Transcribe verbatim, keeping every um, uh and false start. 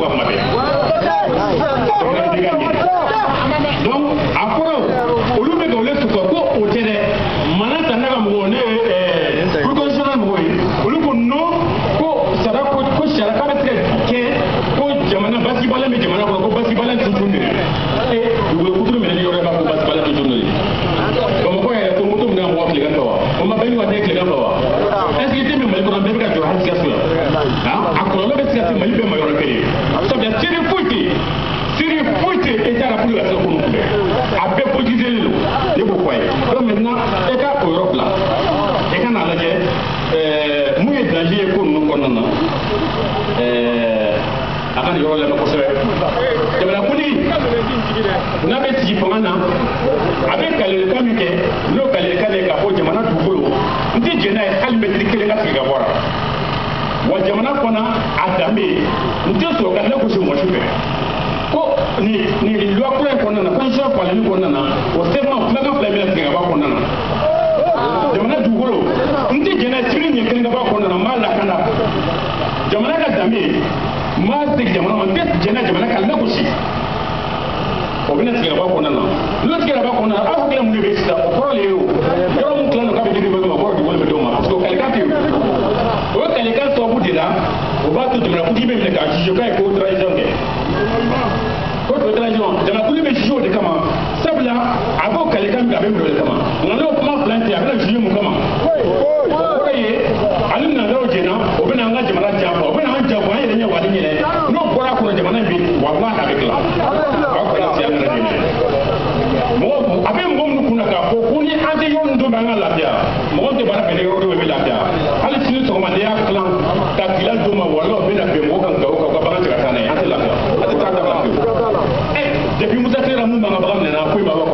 kuma bɛ donc a kɔrɔ olu bɛ ka olu sɔsɔ ko o tɛ dɛ mana ta ne ka mɔgɔw ne ye proposition mɔgɔw ye olu ko non ko sara ko ko sara k'a bɛ se ka kɛ ko jamana basibalen bɛ jamana kɔnɔ ko basibalen tɛ tun de ee u bɛ kuturu minɛ ni yɔrɔ b'a ko basibalen tɛ tun de bamakɔ yɛrɛ ko moto minɛ mɔgɔ tilegan fɛ wa o ma bɛn ni wa tɛ tilegan fɛ wa est-ce que i tɛ min mali kɔnɔ bɛɛ bɛ ka jɔ hali sikaso yan a kɔlɔlɔ bɛ se ka se mali bɛɛ ma yɔrɔ kelen sabula seere foyi tɛ seere foyi tɛ état la pour ka se ko nun kunbɛn a bɛɛ politisé don ne b'o fɔ a ye donc maintenant e ka o yɔrɔ bila e ka n'a lajɛ mun ye danger ye ko ninnu kɔnɔna na a ka nin yɔrɔ lamɛn kosɛbɛ jamanakuntigi n'a bɛ sigi fanga na a bɛ kalilikan min kɛ n'o kalilikan ye k'a fɔ jamana dugukolo n tɛ jɛn n'a ye hali mɛtiri kelen ka sigi ka bɔ a la wa jamana kɔnɔ a danbe n tɛ sɔrɔ ka lagosi mɔgɔ si fɛ ko nin nin loi kura in kɔnɔna na constitution falenni kɔnɔna na o sɛbɛn kumakan fila bɛna sigi ka bɔ a kɔnɔna na jamana dugukolo n tɛ jɛn n'a ye sibiri ɲɛ kelen ka bɔ a kɔnɔna na n b'a lakana jamana ka danbe n b'a segin jamana ma n tɛ jɛn n'a jamana ka lagosi o bɛna tigɛ ka bɔ a kɔnɔna na n'o tigɛ ka bɔ a kɔnɔna na aw hakilila mun de bɛ sisan o kɔrɔ de ye o yɔrɔ mun tilan don k'a bɛ di dugukolo ma o kɔrɔ dugukolo bɛ d'o ma parce que o kalikan tɛ yen o kalikan sababu de la o b'a to jamanakuntigi bɛ minɛ k'a jugé k'a ye ko trahison kɛ ko trahison jamanakuntigi bɛ jugé o de kama sabula a b'o kalikan min kɛ a bɛ minɛ o de kama nka n'o kuma fila in tɛ a bɛna jugé mun kama o kɔrɔ ye ale nanzaraw jɛnna o bɛna an ka jamana janfa o bɛna an janfa an yɛrɛ ɲɛ wali ɲɛnɛ n'o bɔra a kɔnɔ jamana in bɛ walahi a bɛ dilan mɔgɔ a bɛ mɔgɔ minnu kunna k'a fɔ ko ni an tɛ yɔrɔ ninnu don bɛ an ka lafiya mɔgɔ tɛ baara kɛ ni yɔrɔ dɔ bɛ lafiya hali sini sɔgɔma n'i y'a tilan ka tila d'o ma wala o bɛna bɛn mɔgɔ kan gawo kan u ka bagan cɛ ka taa n'a ye an tɛ lafiya an tɛ taa da la pewu ɛ depuis Musa Tera mun b'an ka bagan minɛ na foyi b'a